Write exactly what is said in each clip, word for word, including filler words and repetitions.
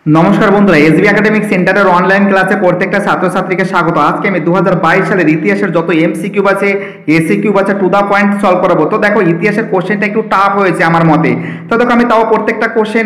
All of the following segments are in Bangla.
নমস্কার বন্ধুরা, এসবি একাডেমিক সেন্টারের অনলাইন ক্লাসে প্রত্যেকটা ছাত্রছাত্রীকে স্বাগত। আজকে আমি দু হাজার বাইশ সালের ইতিহাসের যত এমসিকিউ আছে, এসিকিউ আছে, টু দা পয়েন্ট সলভ করাবো। তো দেখো, ইতিহাসের কোশ্চেনটা একটু টাফ হয়েছে আমার মতে। তো দেখো, আমি তাও প্রত্যেকটা কোশ্চেন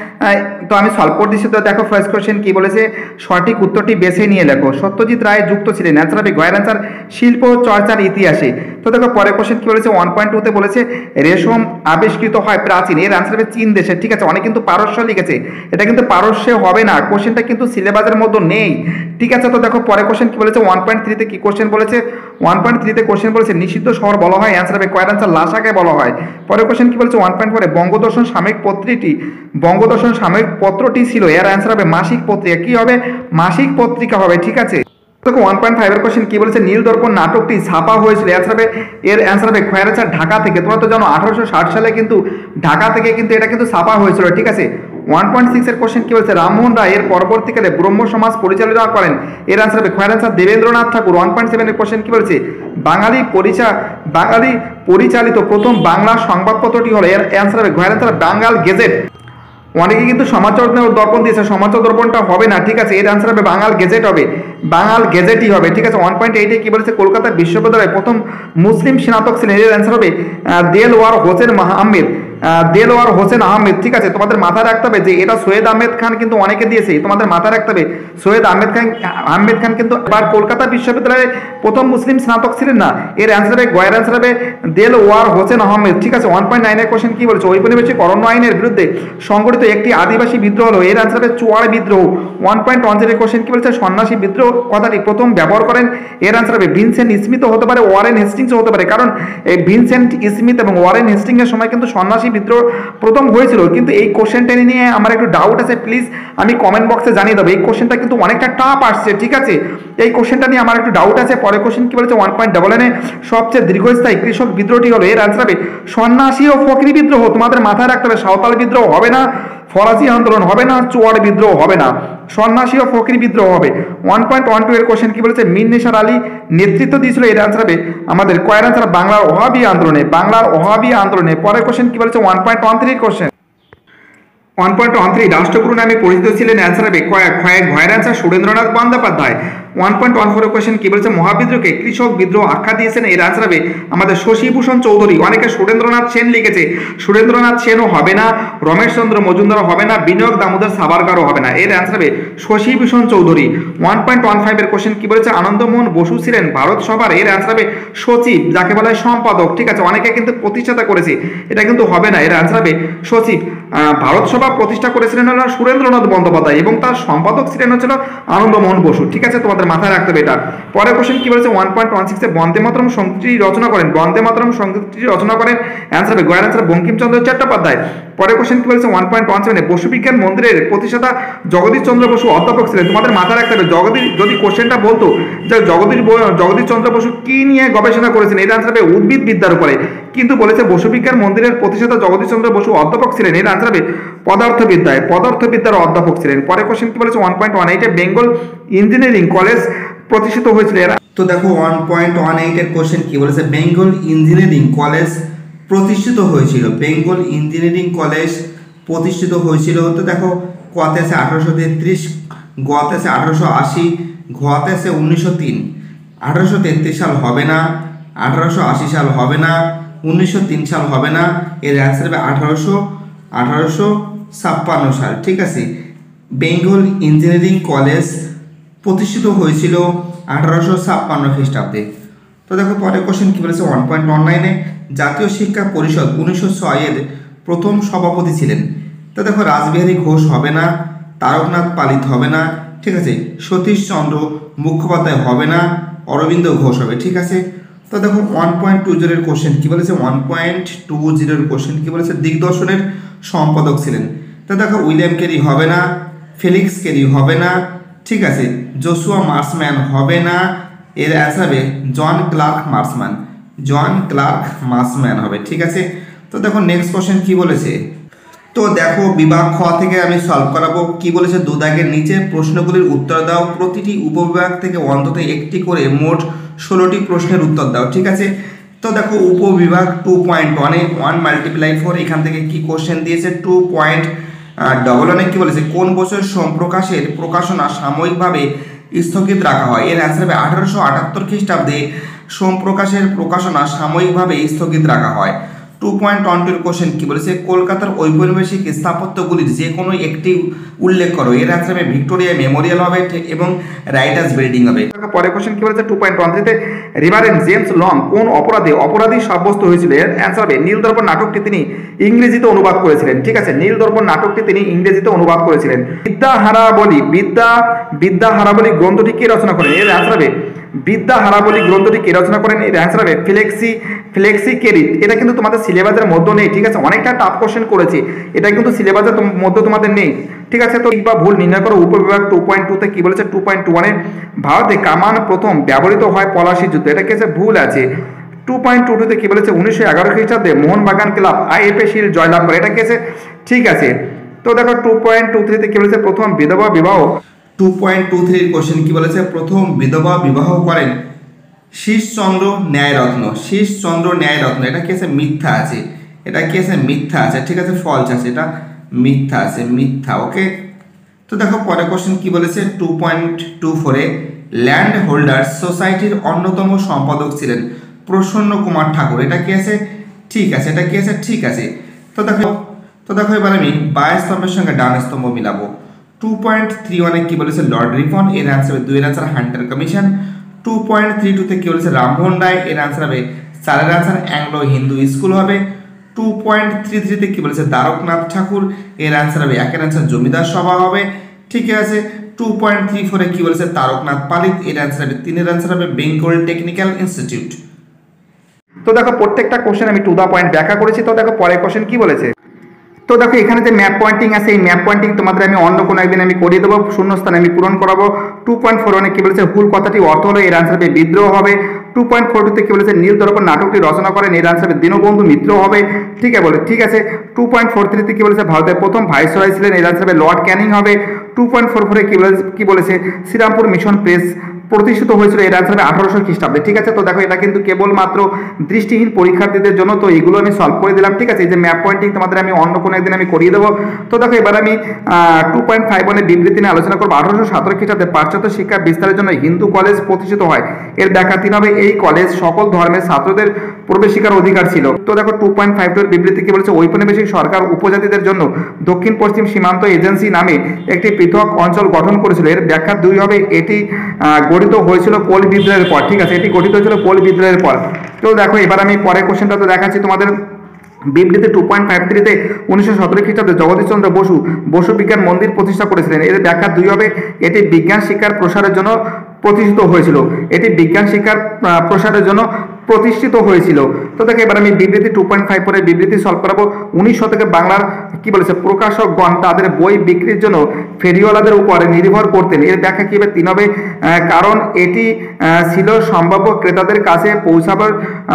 তো আমি সলভ করে দিচ্ছি। তো দেখো, ফার্স্ট কোশ্চেন কি বলেছে, সঠিক উত্তরটি বেছে নিয়ে লেখো। সত্যজিৎ রায় যুক্ত ছিলেন, অ্যান্সার হবে গয়ের অ্যান্সার শিল্প চর্চার ইতিহাসে। তো দেখো, পরের কোশ্চেন কি বলেছে, ওয়ান পয়েন্ট টুতে বলেছে রেশম আবিষ্কৃত হয় প্রাচীন, এর অ্যান্সার হবে চীন দেশে। ঠিক আছে, অনেক কিন্তু পারস্য লিখেছে, এটা কিন্তু পারস্যে হবে না, কোশ্চেনটা কিন্তু সিলেবাসের মধ্যে নেই। ঠিক আছে, তো দেখো পরে কোশ্চেন কি বলেছে, ওয়ান পয়েন্ট থ্রিতে কি কোশ্চেন বলেছে, ওয়ান পয়েন্ট থ্রিতে কোশ্চেন বলেছে নিষিদ্ধ শহর বলা হয়, অ্যান্সার হবে কয়ের অ্যান্সার লাসাকে বলা হয়। পরে কোশ্চেন কি বলেছে, ওয়ান পয়েন্ট ফোরে বঙ্গদর্শন সাময়িক পত্রিটি বঙ্গদর্শন সাময়িক পত্রটি ছিল, এর অ্যান্সার হবে মাসিক পত্রিকা। কি হবে? মাসিক পত্রিকা হবে। ঠিক আছে, দেখো ওয়ান পয়েন্ট ফাইভের কোশ্চেন কি বলেছে, নীল দর্পণ নাটকটি ছাপা হয়েছিল, অ্যান্সার হবে এর অ্যান্সার হবে খয়ের অ্যান্সার ঢাকা থেকে। তোমরা তো জানো আঠারোশো ষাট সালে কিন্তু ঢাকা থেকে কিন্তু এটা কিন্তু ছাপা হয়েছিল। ঠিক আছে, ওয়ান পয়েন্ট সিক্সের কোশ্চেন কি বলছে, রামমোহন রায় এর পরবর্তীকালে ব্রহ্ম সমাজ পরিচালনা করেন, এর অ্যান্সার হবে খয়ের answer Debendranath Thakur. One point সেভেনের কোশ্চেন কি বলছে, বাঙালি পরিচা বাঙালি পরিচালিত প্রথম বাংলা সংবাদপত্রটি হলো, এর অ্যান্সার হবে খয়ের অ্যান্সার বাঙ্গাল গেজেট। অনেকে কিন্তু সমাচার দর্পণ দিয়েছে, সমাচার দর্পণটা হবে না। ঠিক আছে, এর অ্যান্সার হবে বাঙাল গেজেট হবে, বাঙাল গেজেটই হবে। ঠিক আছে, ওয়ান পয়েন্ট এইটে কি বলেছে, কলকাতা বিশ্ববিদ্যালয়ে প্রথম মুসলিম স্নাতক ছিলেন, এর অ্যান্সার হবে দেলওয়ার হোসেন আহমেদ, দেলওয়ার হোসেন আহমেদ। ঠিক আছে, তোমাদের মাথায় রাখতে হবে যে এটা সৈয়দ আহমেদ খান কিন্তু অনেকে দিয়েছে, তোমাদের মাথায় রাখতে হবে সৈয়দ আহমেদ খান আহমেদ খান কিন্তু এবার কলকাতা বিশ্ববিদ্যালয়ে প্রথম মুসলিম স্নাতক ছিলেন না। এর অ্যান্সার হবে গয়ের অ্যান্সার হবে দেলওয়ার হোসেন আহমেদ। ঠিক আছে, ওয়ান পয়েন্ট নাইনের কোশ্চেন কি বলছে, ঔপনিবেশিক অরণ্য আইনের বিরুদ্ধে সংগঠিত একটি আদিবাসী বিদ্রোহ হলো, এর অ্যান্সার হবে চুয়াড় বিদ্রোহ। One point one zero question কি বলছে, সন্ন্যাসী বিদ্রোহ কথাটি প্রথম ব্যবহার করেন, এর অ্যান্সার হবে ভিনসেন্ট স্মিথও হতে পারে, ওয়ারেন হেস্টিংসও হতে পারে, কারণ এই ভিনসেন্ট স্মিথ এবং ওয়ারেন হেস্টিংসের সময় কিন্তু সন্ন্যাসী বিদ্রোহ প্রথম হয়েছিল। কিন্তু এই কোশ্চেনটা নিয়ে আমার একটু ডাউট আছে, প্লিজ আমি কমেন্ট বক্সে জানিয়ে দেবো। এই কোশ্চেনটা কিন্তু অনেকটা টাফ আসছে। ঠিক আছে, এই কোশ্চেনটা নিয়ে আমার একটু ডাউট আছে। পরে কোশ্চেন কি বলেছে, ওয়ান পয়েন্ট ডাবল এনে সবচেয়ে দীর্ঘস্থায়ী কৃষক বিদ্রোহটি হলো, এর অ্যান্সার হবে সন্ন্যাসী ও ফকরি বিদ্রোহ। তোমাদের মাথায় রাখতে হবে সাঁওতাল বিদ্রোহ হবে না, ফরাসি আন্দোলন হবে না, চুয়াড় বিদ্রোহ হবে না, সন্ন্যাসী ও ফকরি বিদ্রোহ হবে। ওয়ান পয়েন্ট ওয়ান টু এর কোশ্চেন কি বলেছে, মীর নিসার আলী নেতৃত্ব দিয়েছিল, এর অ্যান্সার হবে আমাদের কয়ের অ্যান্সার বাংলার ওহাবি আন্দোলনে, বাংলার ওহাবি আন্দোলনে। পরের কোশ্চেন কি বলেছে, ওয়ান পয়েন্ট ওয়ান থ্রির question one point one three রাষ্ট্রগুরু নামে পরিচিত ছিলেন, অ্যান্সার হবে ঘয়ের answer Surendranath Bandyopadhyay. One point one four question কি বলেছে, মহাবিদ্রোহকে কৃষক বিদ্রোহ আখ্যা দিয়েছেন, এর অ্যান্সার হবে আমাদের শশীভূষণ চৌধুরী। অনেকে সুরেন্দ্রনাথ সেন লিখেছে, সুরেন্দ্রনাথ সেনও হবে না, রমেশচন্দ্র মজুমদারও হবে না, বিনায়ক দামোদর সাভারকারও হবে না, এর অ্যান্সার হবে Shashibhushan Chaudhuri. One point one ফাইভের কোশ্চেন কি বলেছে, আনন্দমোহন বসু ছিলেন ভারত সভার, এর অ্যান্সার হবে সচিব, যাকে বলা হয় সম্পাদক। ঠিক আছে, অনেকে কিন্তু প্রতিষ্ঠাতা করেছে, এটা কিন্তু হবে না, এর অ্যান্সার হবে সচিব। ভারত সভা প্রতিষ্ঠা করেছিলেন হল সুরেন্দ্রনাথ বন্দ্যোপাধ্যায় এবং তার সম্পাদক ছিলেন হচ্ছিল আনন্দমোহন বসু। ঠিক আছে, তোমাদের মাথায় রাখতে হবে এটা। পরের কোশ্চেন কি বলেছে, ওয়ান পয়েন্ট ওয়ান সিক্সে বন্দে মাতরম সংগীতটি রচনা করেন, বন্দে মাতরম সংগীতটি রচনা করেন, অ্যান্সার হবে গয়ের অ্যান্সার বঙ্কিমচন্দ্র চট্টোপাধ্যায়। পরের কোশ্চেন কি বলেছে, ওয়ান পয়েন্ট ওয়ান সেভেনে বসু বিজ্ঞান মন্দিরের প্রতিষ্ঠাতা জগদীশ চন্দ্র বসু অধ্যাপক ছিলেন। তোমাদের মাথায় রাখতে হবে, জগদীশ যদি কোশ্চেনটা বলতো যে জগদীশ জগদীশ চন্দ্র বসু কি নিয়ে গবেষণা করেছেন, এর অ্যান্সার হবে উদ্ভিদ বিদ্যার উপরে, কিন্তু বলেছে বসু বিজ্ঞান মন্দিরের প্রতিষ্ঠাতা জগদীশ চন্দ্র বসু অধ্যাপক ছিলেন, এর অ্যান্সার হবে পদার্থবিদ্যায়, পদার্থবিদ্যার অধ্যাপক ছিলেন। পরের কোশ্চেন কি বলেছে, ওয়ান পয়েন্ট ওয়ান এইটে বেঙ্গল ইঞ্জিনিয়ারিং কলেজ প্রতিষ্ঠিত হয়েছিল, এরা তো দেখো ওয়ান পয়েন্ট ওয়ান এইটের কোশ্চেন কি বলেছে, বেঙ্গল ইঞ্জিনিয়ারিং কলেজ প্রতিষ্ঠিত হয়েছিল, বেঙ্গল ইঞ্জিনিয়ারিং কলেজ প্রতিষ্ঠিত হয়েছিল। তো দেখো কতে আছে আঠারোশো তেত্রিশ, গতে আছে আঠারোশো আশি, ঘতে আছে উনিশশো তিন। আঠারোশো তেত্রিশ সাল হবে না, আঠারোশো আশি সাল হবে না, উনিশশো তিন সাল হবে না, এর অ্যান্সার হবে আঠারোশো আঠারোশো ছাপ্পান্ন সাল। ঠিক আছে, বেঙ্গল ইঞ্জিনিয়ারিং কলেজ প্রতিষ্ঠিত হয়েছিল আঠারোশো ছাপ্পান্ন খ্রিস্টাব্দে। তো দেখো পরের কোশ্চেন কি বলেছে, ওয়ান পয়েন্ট ওয়ান নাইনে জাতীয় শিক্ষা পরিষদ উনিশশো ছয়ের প্রথম সভাপতি ছিলেন। তো দেখো রাসবিহারী ঘোষ হবে না, তারকনাথ পালিত হবে না, ঠিক আছে, সতীশচন্দ্র মুখোপাধ্যায় হবে না, অরবিন্দ ঘোষ হবে। ঠিক আছে, তো দেখো ওয়ান পয়েন্ট টু জিরোর কোশ্চেন কি বলেছে, ওয়ান পয়েন্ট টু জিরোর কোশ্চেন কি বলেছে, দিগদর্শনের সম্পাদক ছিলেন। তো দেখো উইলিয়াম কেরি হবে না, ফেলিক্স কেরি হবে না, ঠিক আছে, জোসুয়া মার্সম্যান হবে না, এর অ্যান্সার হবে John Clark Marshman, John Clark Marshman হবে। ঠিক আছে, তো দেখো নেক্সট কোশ্চেন কি বলেছে, তো দেখো বিভাগ খ থেকে আমি সলভ করাবো। কি বলেছে, দুদাগের নিচে প্রশ্নগুলির উত্তর দাও, প্রতিটি উপবিভাগ থেকে অন্তত একটি করে মোট ষোলোটি প্রশ্নের উত্তর দাও। ঠিক আছে, তো দেখো উপবিভাগ টু পয়েন্ট ওয়ানে ওয়ান মাল্টিপ্লাই ফোর, এখান থেকে কি কোশ্চেন দিয়েছে, টু পয়েন্ট ডবল ওয়ানে কি বলেছে কোন বছর সম্প্রকাশের প্রকাশনা সাময়িকভাবে স্থগিত রাখা হয়? এর অ্যান্সার হবে আঠারোশো আটাত্তর খ্রিস্টাব্দে সোমপ্রকাশের প্রকাশনা সাময়িকভাবে স্থগিত রাখা হয়। টু পয়েন্ট ওয়ান টুর কোশ্চেন কি বলেছে কলকাতার ঔপনিবেশিক স্থাপত্যগুলির যে কোনো একটি উল্লেখ করো। এর অ্যান্সার হবে ভিক্টোরিয়া মেমোরিয়াল হবে এবং রাইটার্স বিল্ডিং হবে। পরে কোশ্চেন কি বলেছে টু পয়েন্ট ওয়ান থ্রিতে রিভারেন্ড জেমস লং কোন অপরাধে অপরাধী সাব্যস্ত হয়েছিল? এর অ্যান্সার হবে নীল দর্পণ নাটকটি তিনি ইংরেজিতে অনুবাদ করেছিলেন। ঠিক আছে, নীল দর্পণ নাটকটি তিনি ইংরেজিতে অনুবাদ করেছিলেন। বিদ্যাহারাবলী বিদ্যা বিদ্যাহারাবলী গ্রন্থটি কে রচনা করেন? এর অ্যান্সার হবে বিদ্যাহারাবলী গ্রন্থটি কে রচনা করেন? এর অ্যান্সার হবে ফ্লেক্সি ফ্লেক্সি কেরিট। এটা কিন্তু তোমাদের সিলেবাসের মধ্যে নেই। ঠিক আছে, অনেকটা টাফ কোশ্চেন করেছি, এটা কিন্তু সিলেবাসের মধ্যে তোমাদের নেই। ঠিক আছে, তো বা ভুল নির্ণয় করো। উপবিভাগ টু পয়েন্ট টুতে কি বলেছে টু পয়েন্ট টু ওয়ানে ভারতে কামান প্রথম ব্যবহৃত হয় পলাশি যুদ্ধ। এটা কি আছে? ভুল আছে। টু পয়েন্ট টু টুতে কি বলেছে উনিশশো এগারো খ্রিস্টাব্দে মোহনবাগান ক্লাব আইএফএ শিল্ড জয়লাভ করে। এটা কি আছে? ঠিক আছে। তো দেখো টু পয়েন্ট টু থ্রিতে কি বলেছে প্রথম বিধবা বিবাহ। টু পয়েন্ট টু থ্রির কোশ্চেন কি বলেছে প্রথম বিধবা বিবাহ করেন শীষচন্দ্র ন্যায়রত্ন। শীষচন্দ্র ন্যায়রত্ন। এটা কি আছে? মিথ্যা আছে। এটা কি আছে? মিথ্যা আছে। ঠিক আছে, ফলস আছে, এটা মিথ্যা আছে, মিথ্যা। ওকে, তো দেখো পরে কোশ্চেন কি বলেছে টু পয়েন্ট টু ফোরে ল্যান্ড হোল্ডার্স সোসাইটির অন্যতম সম্পাদক ছিলেন প্রসন্ন কুমার ঠাকুর। এটা কি আছে? ঠিক আছে। এটা কি আছে? ঠিক আছে। তো দেখো তো দেখো এবার আমি বায় স্তম্ভের সঙ্গে ডান স্তম্ভ মিলাবো। টু পয়েন্ট থ্রি ওয়ানে কি বলেছে লর্ড রিপন। এর অ্যান্সার হবে দুইয়ের answer Hunter commission. Two point three টুতে কি বলেছে রামমোহন রায়। এর অ্যান্সার হবে চারের অ্যান্সার অ্যাংলো হিন্দু স্কুল হবে। টু পয়েন্ট থ্রি থ্রিতে কি বলেছে দ্বারকনাথ ঠাকুর। এর অ্যান্সার হবে একের অ্যান্সার জমিদার সভা হবে। ঠিক আছে। টু পয়েন্ট থ্রি ফোরে কি বলেছে তারকনাথ পালিত। এর অ্যান্সার হবে তিনের অ্যান্সার হবে বেঙ্গল টেকনিক্যাল ইনস্টিটিউট। তো দেখো প্রত্যেকটা কোশ্চেন আমি টু দা পয়েন্ট ব্যাখ্যা করেছি। তো দেখো পরের কোশ্চেন কি বলেছে। তো দেখো এখানে যে ম্যাপ পয়েন্টিং আছে এই ম্যাপ পয়েন্টিং তোমাদের আমি অন্য কোনো একদিন আমি করিয়ে দেবো, শূন্যস্থানে আমি পূরণ করাবো। টু পয়েন্ট ফোর ওয়ানে কি বলেছে হুল কথাটি অর্থ হলো। এর আনসার হবে বিদ্রোহ হবে। টু পয়েন্ট ফোর টুতে কি বলেছে নীল দর্পণ নাটকটি রচনা করেন। এর আনসার হবে দীনবন্ধু মিত্র হবে। ঠিক আছে বলে ঠিক আছে। টু পয়েন্ট ফোর থ্রিতে কি বলেছে ভারতের প্রথম ভাইসরয় ছিলেন। এর আনসার হবে লর্ড ক্যানিং হবে। টু পয়েন্ট ফোর ফোরে কি বলেছে কি বলেছে শ্রীরামপুর মিশন প্রেস প্রতিষ্ঠিত হয়েছিল। এর আনসার হবে আঠারোশো খ্রিস্টাব্দে। ঠিক আছে, তো দেখো এটা কিন্তু কেবলমাত্র দৃষ্টিহীন পরীক্ষার্থীদের জন্য, তো এগুলো আমি সলভ করে দিলাম। ঠিক আছে, এই যে ম্যাপ পয়েন্টিং তোমাদের আমি অন্য কোনো একদিন আমি করিয়ে দেবো। তো দেখো এবার আমি টু পয়েন্ট ফাইভ ওয়ানের বিবৃতি নিয়ে আলোচনা করবো। আঠারোশো সতেরো খ্রিস্টাব্দে পাশ্চাত্য শিক্ষা বিস্তারের জন্য হিন্দু কলেজ প্রতিষ্ঠিত হয়। এর ব্যাখ্যা তিন হবে এই কলেজ সকল ধর্মের ছাত্রদের প্রবেশিকার অধিকার ছিল। তো দেখো টু পয়েন্ট ফাইভ টু এর বিবৃতি কি বলেছে ঔপনিবেশিক সরকার উপজাতিদের জন্য দক্ষিণ পশ্চিম সীমান্ত এজেন্সি নামে একটি পৃথক অঞ্চল গঠন করেছিল। এর ব্যাখ্যা দুই হবে এটি গঠিত হয়েছিল কোল বিদ্রোহের পর। ঠিক আছে, এটি গঠিত হয়েছিল কোল বিদ্রোহের পর। তো দেখো এবার আমি পরের কোশ্চেনটা তো দেখাচ্ছি তোমাদের বিবৃতি টু পয়েন্ট ফাইভ থ্রিতে উনিশশো সতেরো খ্রিস্টাব্দে জগদীশচন্দ্র বসু বসু বিজ্ঞান মন্দির প্রতিষ্ঠা করেছিলেন। এর ব্যাখ্যা দুই হবে এটি বিজ্ঞান শিক্ষার প্রসারের জন্য প্রতিষ্ঠিত হয়েছিল। এটি বিজ্ঞান শিক্ষার প্রসারের জন্য প্রতিষ্ঠিত হয়েছিল। তো দেখো এবার আমি বিবৃতি টু পয়েন্ট ফাইভ পরে বিবৃতি সলভ করাবো। উনিশ শতকে বাংলার কি বলেছে প্রকাশকগণ তাদের বই বিক্রির জন্য ফেরিওয়ালাদের উপরে নির্ভর করতেন। এর ব্যাখ্যা কি হবে তিন হবে কারণ এটি ছিল সম্ভাব্য ক্রেতাদের কাছে পৌঁছাবার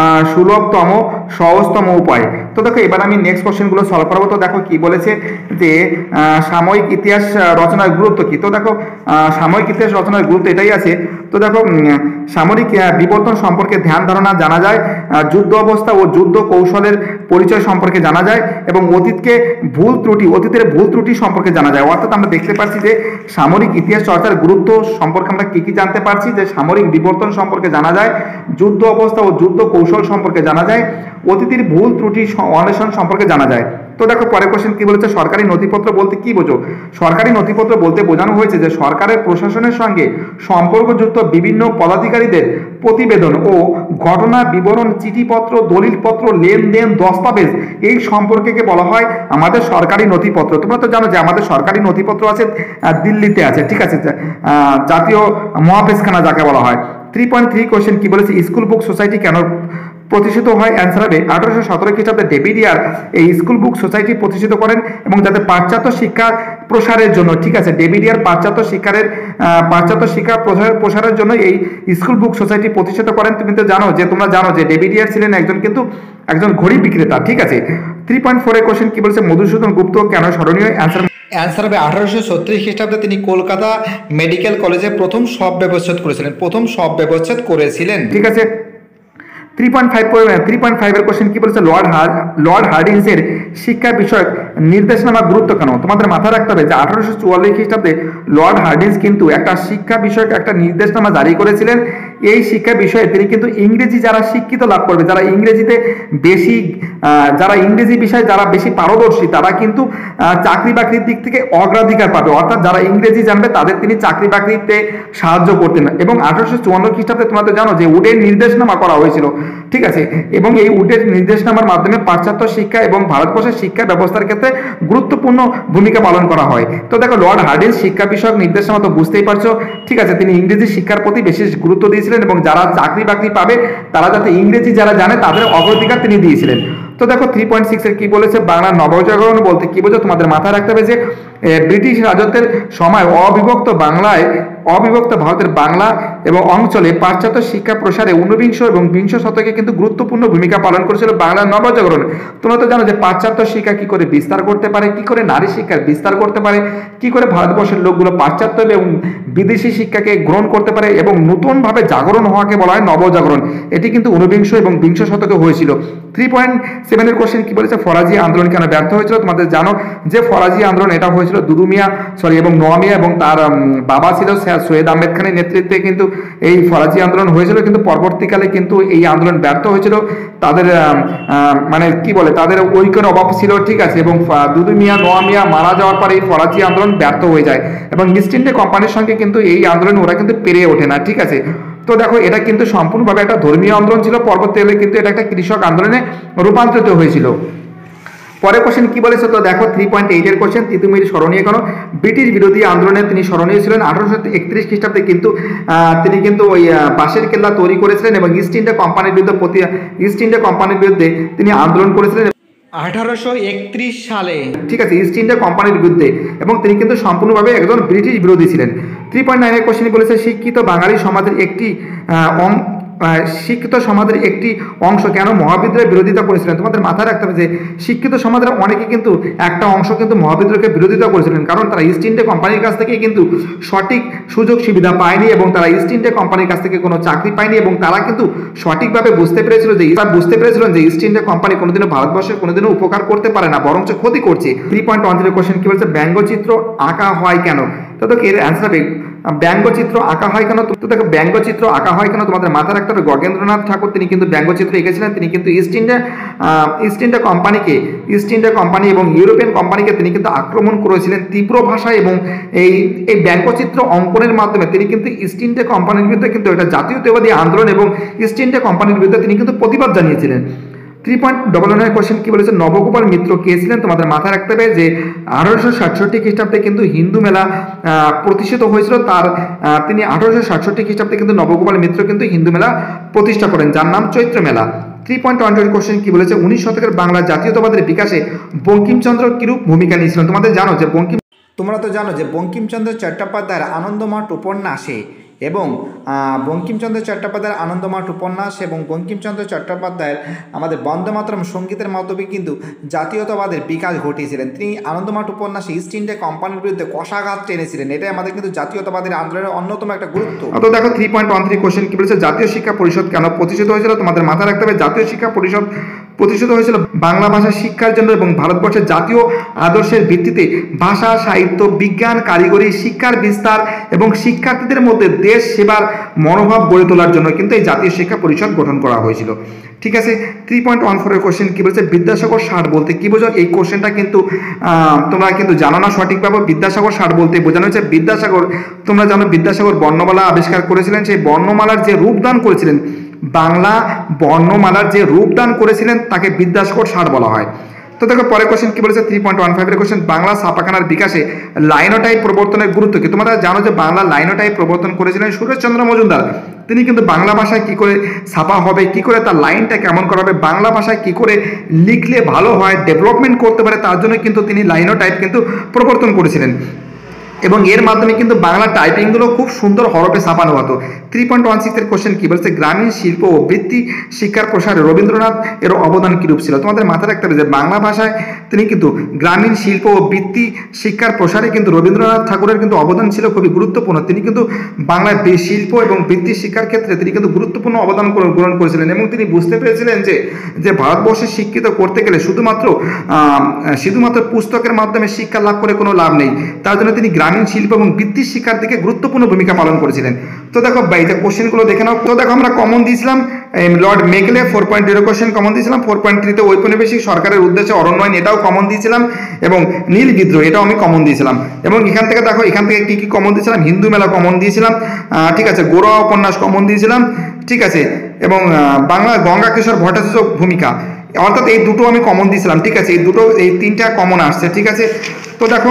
সুলভতম সহজতম উপায়। তো দেখো এবার আমি নেক্সট কোশ্চেনগুলো সলভ করাবো। তো দেখো কি বলেছে যে সাময়িক ইতিহাস রচনার গুরুত্ব কি। তো দেখো সাময়িক ইতিহাস রচনার গুরুত্ব এটাই আছে। তো দেখো সামরিক বিবর্তন সম্পর্কে ধ্যান ধারণা জানা যায়, যুদ্ধ অবস্থা ও যুদ্ধ কৌশলের পরিচয় সম্পর্কে জানা যায় এবং অতীতকে ভুল ত্রুটি অতীতের ভুল ত্রুটি সম্পর্কে জানা যায়। অর্থাৎ আমরা দেখতে পাচ্ছি যে সামরিক ইতিহাস চর্চার গুরুত্ব সম্পর্কে আমরা কি কি জানতে পারছি যে সামরিক বিবর্তন সম্পর্কে জানা যায়, যুদ্ধ অবস্থা ও যুদ্ধ কৌশল সম্পর্কে জানা যায়, অতীতের ভুল ত্রুটি অন্বেষণ সম্পর্কে জানা যায়। তো দেখো পরের কোশ্চেন কি বলেছে সরকারি নথিপত্র বলতে কি বোঝো। সরকারি নথিপত্র বলতে বোঝানো হয়েছে যে সরকারের প্রশাসনের সঙ্গে সম্পর্কযুক্ত বিভিন্ন পদাধিকারীদের প্রতিবেদন ও ঘটনা বিবরণ চিঠিপত্র দলিলপত্র লেনদেন দস্তাবেজ এই সম্পর্কে বলা হয় আমাদের সরকারি নথিপত্র। তোমরা তো জানো যে আমাদের সরকারি নথিপত্র আছে দিল্লিতে আছে। ঠিক আছে, জাতীয় মহাপেশখানা যাকে বলা হয়। থ্রি পয়েন্ট থ্রি কোশ্চেন কি বলেছে স্কুল বুক সোসাইটি কেন প্রতিষ্ঠিত হয়। অ্যান্সার হবে আঠারোশো সতেরো খ্রিস্টাব্দে ডেভিড ইয়ার এই স্কুল বুক সোসাইটি প্রতিষ্ঠিত করেন এবং যাতে পাশ্চাত্য শিক্ষা প্রসারের জন্য। ঠিক আছে, ডেভিড ইয়ার পাশ্চাত্য শিক্ষারের পাশ্চাত্য শিক্ষা প্রসার প্রসারের জন্য এই স্কুল বুক সোসাইটি প্রতিষ্ঠিত করেন। তুমি তো জানো যে তোমরা জানো যে ডেভিড ইয়ার ছিলেন একজন কিন্তু একজন ঘড়ি বিক্রেতা। ঠিক আছে, থ্রি পয়েন্ট ফোর এর কোশ্চেন কি বলছে মধুসূদন গুপ্ত কেন স্মরণীয়। অ্যান্সার অ্যান্সার হবে আঠারোশো ছত্রিশ খ্রিস্টাব্দে তিনি কলকাতা মেডিকেল কলেজে প্রথম শব ব্যবচ্ছেদ করেছিলেন প্রথম শব ব্যবচ্ছেদ করেছিলেন। ঠিক আছে, three point five three point five এর কোশ্চেন কি বলেছে লর্ড হার লর্ড হার্ডিন্সের শিক্ষা বিষয়ক নির্দেশনামার গুরুত্ব কেন? তোমাদের মাথায় রাখতে হবে যে আঠারোশো চুয়াল্লিশ খ্রিস্টাব্দে লর্ড হার্ডিঞ্জ কিন্তু একটা শিক্ষা বিষয়ক একটা নির্দেশনামা জারি করেছিলেন। এই শিক্ষা বিষয়ে তিনি কিন্তু ইংরেজি যারা শিক্ষিত লাভ করবে, যারা ইংরেজিতে বেশি যারা ইংরেজি বিষয়ে যারা বেশি পারদর্শী, তারা কিন্তু চাকরি বাকরির দিক থেকে অগ্রাধিকার পাবে। অর্থাৎ যারা ইংরেজি জানবে তাদের তিনি চাকরি বাকরিতে সাহায্য করতেন। এবং আঠারোশো চুয়ান্ন খ্রিস্টাব্দে তোমরা তো জানো যে উডের নির্দেশনামা করা হয়েছিল, ঠিক আছে। এবং এই উডের নির্দেশনামার মাধ্যমে পাশ্চাত্য শিক্ষা এবং ভারতবর্ষের শিক্ষা ব্যবস্থার ক্ষেত্রে গুরুত্বপূর্ণ ভূমিকা পালন করা হয়। তো দেখো লর্ড হার্ডিঞ্জ শিক্ষা বিষয়ক নির্দেশনামা তো বুঝতেই পারছো, ঠিক আছে। তিনি ইংরেজি শিক্ষার প্রতি বেশি গুরুত্ব দিয়েছিলেন এবং যারা চাকরি বাকরি পাবে তারা যাতে ইংরেজি যারা জানে তাদের অগ্রাধিকার তিনি দিয়েছিলেন। তো দেখো থ্রি পয়েন্ট সিক্স এর কি বলেছে, বাংলার নবজাগরণ বলতে কি বোঝো? তোমাদের মাথায় রাখতে হবে যে ব্রিটিশ রাজত্বের সময় অবিভক্ত বাংলায় অবিভক্ত ভারতের বাংলা এবং অঞ্চলে পাশ্চাত্য শিক্ষা প্রসারে ঊনবিংশ এবং বিংশ শতকে কিন্তু গুরুত্বপূর্ণ ভূমিকা পালন করেছিল বাংলার নবজাগরণ। তোমরা তো জানো যে পাশ্চাত্য শিক্ষা কি করে বিস্তার করতে পারে, কি করে নারী শিক্ষার বিস্তার করতে পারে, কি করে ভারতবর্ষের লোকগুলো পাশ্চাত্য এবং বিদেশি শিক্ষাকে গ্রহণ করতে পারে এবং নতুনভাবে জাগরণ হওয়াকে বলা হয় নবজাগরণ। এটি কিন্তু ঊনবিংশ এবং বিংশ শতকে হয়েছিল। থ্রি পয়েন্ট সেভেনের কোশ্চেন কি বলেছে, ফরাজি আন্দোলন কেন ব্যর্থ হয়েছিল? তোমাদের জানো যে ফরাজি আন্দোলন এটা হয়েছিল দুদু মিয়া সরি এবং নোয়া মিয়া এবং তার বাবা ছিল সৈয়দ আহমেদ খানের নেতৃত্বে কিন্তু এই ফরাজি আন্দোলন হয়েছিল, কিন্তু পরবর্তীকালে কিন্তু এই আন্দোলন ব্যর্থ হয়েছিল। তাদের মানে কি বলে তাদের ঐক্যের অভাব ছিল, ঠিক আছে। এবং দুদু মিয়া নোয়া মিয়া মারা যাওয়ার পরে এই ফরাজি আন্দোলন ব্যর্থ হয়ে যায় এবং ইস্ট ইন্ডিয়া কোম্পানির সঙ্গে কিন্তু এই আন্দোলন ওরা কিন্তু পেরে ওঠে না, ঠিক আছে। তো দেখো এটা কিন্তু সম্পূর্ণভাবে একটা ধর্মীয় আন্দোলন ছিল, পরবর্তীকালে কিন্তু এটা একটা কৃষক আন্দোলনে রূপান্তরিত হয়েছিল। পরের কোশ্চেন কি বলেছে, তো দেখো থ্রি পয়েন্ট এইট এর কোশ্চেন, তিতুমির স্মরণীয় কেন? ব্রিটিশ বিরোধী আন্দোলনে তিনি স্মরণীয় ছিলেন। আঠারোশো একত্রিশ খ্রিস্টাব্দে কিন্তু তিনি কিন্তু ওই বাঁশের কেল্লা তৈরি করেছিলেন এবং ইস্ট ইন্ডিয়া কোম্পানির বিরুদ্ধে প্রতি ইস্ট ইন্ডিয়া কোম্পানির বিরুদ্ধে তিনি আন্দোলন করেছিলেন আঠারোশো একত্রিশ সালে, ঠিক আছে, ইস্ট ইন্ডিয়া কোম্পানির বিরুদ্ধে। এবং তিনি কিন্তু সম্পূর্ণভাবে একজন ব্রিটিশ বিরোধী ছিলেন। থ্রি পয়েন্ট নাইনের কোশ্চেন বলেছে, শিক্ষিত বাঙালি সমাজের একটি শিক্ষিত সমাজের একটি অংশ কেন মহাবিদ্রোহের বিরোধিতা করেছিলেন? তোমাদের মাথায় রাখতে হবে যে শিক্ষিত সমাজের অনেকে কিন্তু একটা অংশ কিন্তু মহাবিদ্রোহকে বিরোধিতা করেছিলেন, কারণ তারা ইস্ট ইন্ডিয়া কোম্পানির কাছ থেকে কিন্তু সঠিক সুযোগ সুবিধা পায়নি এবং তারা ইস্ট ইন্ডিয়া কোম্পানির কাছ থেকে কোনো চাকরি পায়নি এবং তারা কিন্তু সঠিকভাবে বুঝতে পেরেছিল যে তারা বুঝতে পেরেছিলেন যে ইস্ট ইন্ডিয়া কোম্পানি কোনোদিনও ভারতবর্ষের কোনোদিনও উপকার করতে পারে না, বরঞ্চ ক্ষতি করছে। Three point one zero question কি বলছে, ব্যঙ্গচিত্র আঁকা হয় কেন? তো দেখো এর অ্যান্সার হবে ব্যঙ্গচিত্র আঁকা হয় কেন? তো দেখো ব্যঙ্গচিত্র আঁকা হয় কেন তোমাদের মাথায় রাখতে হবে, গগেন্দ্রনাথ ঠাকুর তিনি কিন্তু ব্যঙ্গচিত্র এঁকেছিলেন। তিনি কিন্তু ইস্ট ইন্ডিয়া ইস্ট ইন্ডিয়া কোম্পানিকে ইস্ট ইন্ডিয়া কোম্পানি এবং ইউরোপিয়ান কোম্পানিকে তিনি কিন্তু আক্রমণ করেছিলেন তীব্র ভাষায় এবং এই এই ব্যঙ্গচিত্র অঙ্কনের মাধ্যমে তিনি কিন্তু ইস্ট ইন্ডিয়া কোম্পানির বিরুদ্ধে কিন্তু একটা জাতীয়তাবাদী আন্দোলন এবং ইস্ট ইন্ডিয়া কোম্পানির বিরুদ্ধে তিনি কিন্তু প্রতিবাদ জানিয়েছিলেন। থ্রি পয়েন্ট ডবল ওয়ানের কোশ্চেন কি বলেছে, নবগোপাল মিত্র কে ছিলেন? তোমাদের মাথায় রাখতে হবে যে আঠারোশো সাতষট্টি খ্রিস্টাব্দে কিন্তু হিন্দু মেলা প্রতিষ্ঠিত হয়েছিল। তার তিনি আঠারোশো সাতষট্টি খ্রিস্টাব্দে কিন্তু নবগোপাল মিত্র কিন্তু হিন্দু মেলা প্রতিষ্ঠা করেন, যার নাম Chaitra Mela. Three point one টুয়ের কোশ্চেন কি বলেছে, উনিশ শতকের বাংলা জাতীয়তাবাদের বিকাশে বঙ্কিমচন্দ্র কিরূপ ভূমিকা নিয়েছিলেন? তোমাদের জানো যে বঙ্কিম তোমরা তো জানো যে বঙ্কিমচন্দ্র চট্টোপাধ্যায়ের আনন্দমঠ উপন্যাসে এবং বঙ্কিমচন্দ্র চট্টোপাধ্যায়ের আনন্দমঠ উপন্যাস এবং বঙ্কিমচন্দ্র চট্টোপাধ্যায়ের আমাদের বন্দে মাতরম সঙ্গীতের মাধ্যমে কিন্তু জাতীয়তাবাদের বিকাশ ঘটিয়েছিলেন। তিনি আনন্দমঠ উপন্যাসে ইস্ট ইন্ডিয়া কোম্পানির বিরুদ্ধে কষাঘাত টেনেছিলেন, এটাই আমাদের কিন্তু জাতীয়তাবাদের আন্দোলনের অন্যতম একটা গুরুত্ব। তো দেখো three point one three question কি বলেছে, জাতীয় শিক্ষা পরিষদ কেন প্রতিষ্ঠিত হয়েছিল? তোমাদের মাথায় রাখতে হবে জাতীয় শিক্ষা পরিষদ প্রতিষ্ঠিত হয়েছিল বাংলা ভাষা শিক্ষার জন্য এবং ভারতবর্ষের জাতীয় আদর্শের ভিত্তিতে ভাষা সাহিত্য বিজ্ঞান কারিগরি শিক্ষার বিস্তার এবং শিক্ষার্থীদের মধ্যে দেশ সেবার মনোভাব গড়ে তোলার জন্য কিন্তু এই জাতীয় শিক্ষা পরিষদ গঠন করা হয়েছিল, ঠিক আছে। থ্রি পয়েন্ট ওয়ান ফোরের কোশ্চেন কি বলছে, বিদ্যাসাগর ষাট বলতে কি বোঝো? এই কোশ্চেনটা কিন্তু তোমরা কিন্তু জানো না সঠিকভাবে। বিদ্যাসাগর ষাট বলতে বোঝানো হচ্ছে বিদ্যাসাগর, তোমরা জানো বিদ্যাসাগর বর্ণমালা আবিষ্কার করেছিলেন, সেই বর্ণমালার যে রূপদান করেছিলেন, বাংলা বর্ণমালার যে রূপদান করেছিলেন তাকে বিদ্যাসাগর ষাট বলা হয়। তো দেখো পরের কোশ্চেন কি বলেছে, থ্রি পয়েন্ট ওয়ান ফাইভের কোশ্চেন, বাংলা ছাপাখানার বিকাশে লাইনোটাইপ প্রবর্তনের গুরুত্ব কি? তোমরা জানো যে বাংলা লাইনোটাইপ প্রবর্তন করেছিলেন সুরেশচন্দ্র মজুমদার। তিনি কিন্তু বাংলা ভাষায় কি করে ছাপা হবে, কি করে তার লাইনটা কেমন করা হবে, বাংলা ভাষায় কি করে লিখলে ভালো হয়, ডেভেলপমেন্ট করতে পারে, তার জন্য কিন্তু তিনি লাইনোটাইপ কিন্তু প্রবর্তন করেছিলেন। এবং এর মাধ্যমে কিন্তু বাংলা টাইপিংগুলো খুব সুন্দর হরফে ছাপানো হতো। থ্রি পয়েন্ট ওয়ান সিক্সের কোশ্চেন কী বলছে, গ্রামীণ শিল্প ও বৃত্তি শিক্ষার প্রসারে রবীন্দ্রনাথ এর অবদান কীরূপ ছিল। তোমাদের মাথায় রাখতে হবে যে বাংলা ভাষায় তিনি কিন্তু গ্রামীণ শিল্প ও বৃত্তি শিক্ষার প্রসারে কিন্তু রবীন্দ্রনাথ ঠাকুরের কিন্তু অবদান ছিল খুবই গুরুত্বপূর্ণ। তিনি কিন্তু বাংলায় শিল্প এবং বৃত্তি শিক্ষার ক্ষেত্রে তিনি কিন্তু গুরুত্বপূর্ণ অবদান গ্রহণ করেছিলেন এবং তিনি বুঝতে পেরেছিলেন যে যে ভারতবর্ষে শিক্ষিত করতে গেলে শুধুমাত্র শুধুমাত্র পুস্তকের মাধ্যমে শিক্ষা লাভ করে কোনো লাভ নেই, তার জন্য তিনি গ্রামীণ শিল্প এবং বৃত্তি শিক্ষার দিকে গুরুত্বপূর্ণ ভূমিকা পালন করেছিলেন। তো দেখো এই যে কোশ্চেনগুলো দেখে নাও। তো দেখো আমরা কমন দিয়েছিলাম lord Macaulay four point zero question common দিয়েছিলাম, ফোর পয়েন্ট থ্রিতে ঔপনিবেশিক সরকারের উদ্দেশ্যে অরণ্যায়ন এটাও কমন দিয়েছিলাম, এবং নীল বিদ্রোহ এটাও আমি কমন দিয়েছিলাম। এবং এখান থেকে দেখো এখান থেকে কী কী কমন দিয়েছিলাম, হিন্দু মেলা কমন দিয়েছিলাম, ঠিক আছে, গোরা উপন্যাস কমন দিয়েছিলাম, ঠিক আছে, এবং বাংলা গঙ্গা কিশোর ভট্টাচার্য ভূমিকা, অর্থাৎ এই দুটো আমি কমন দিয়েছিলাম, ঠিক আছে, এই দুটো এই তিনটা কমন আসছে, ঠিক আছে। তো দেখো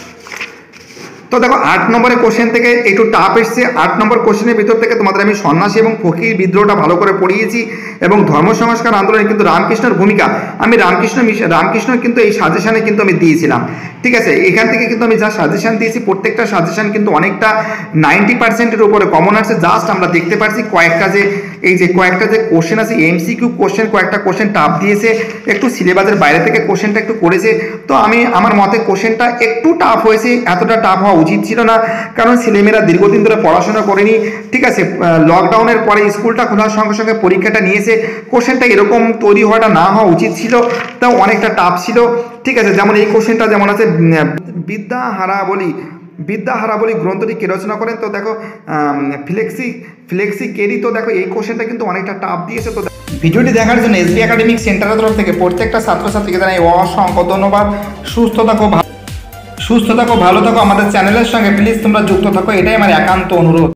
তো দেখো আট নম্বরের কোশ্চেন থেকে একটু টাফ এসছে। আট নম্বর কোশ্চেনের ভিতর থেকে তোমাদের আমি সন্ন্যাসী এবং ফকির বিদ্রোহটা ভালো করে পড়িয়েছি, এবং ধর্ম সংস্কার আন্দোলনে কিন্তু রামকৃষ্ণের ভূমিকা আমি রামকৃষ্ণ রামকৃষ্ণ কিন্তু এই সাজেশনে কিন্তু আমি দিয়েছিলাম, ঠিক আছে। এখান থেকে কিন্তু আমি যা সাজেশন দিয়েছি প্রত্যেকটা সাজেশন কিন্তু অনেকটা নাইনটি পার্সেন্টের উপরে কমন আসছে। জাস্ট আমরা দেখতে পাচ্ছি কয়েকটা যে এই যে কয়েকটা যে কোশ্চেন আছে এমসিকিউ কোশ্চেন, কয়েকটা কোশ্চেন টাফ দিয়েছে, একটু সিলেবাসের বাইরে থেকে কোশ্চেনটা একটু করেছে। তো আমি আমার মতে কোশ্চেনটা একটু টাফ হয়েছে, এতটা টাফ হওয়া উচিত ছিল না, কারণ ছেলেমেয়েরা দীর্ঘদিন ধরে পড়াশোনা করেনি, ঠিক আছে, লকডাউনের পরে স্কুলটা খোলার সঙ্গে সঙ্গে পরীক্ষাটা নিয়েছে, কোশ্চেনটা এরকম তৈরি হওয়াটা না হওয়া উচিত ছিল, তাও অনেকটা টাফ ছিল, ঠিক আছে। যেমন এই কোশ্চেনটা যেমন আছে বিদ্যা হারা বলি বিদ্যা হারা বলি গ্রন্থটি কে রচনা করেন, তো দেখো ফ্লেক্সি ফ্লেক্সি কেরি, তো দেখো এই কোশ্চেনটা কিন্তু অনেকটা টাফ দিয়েছে। তো ভিডিওটি দেখার জন্য এসবি একাডেমিক সেন্টারের তরফ থেকে প্রত্যেকটা ছাত্রছাত্রীকে জানাই অসংখ্য ধন্যবাদ। সুস্থ থাকো সুস্থ থাকো ভালো থাকো, আমাদের চ্যানেলের সঙ্গে প্লিজ তোমরা যুক্ত থাকো, এটাই আমার একান্ত অনুরোধ।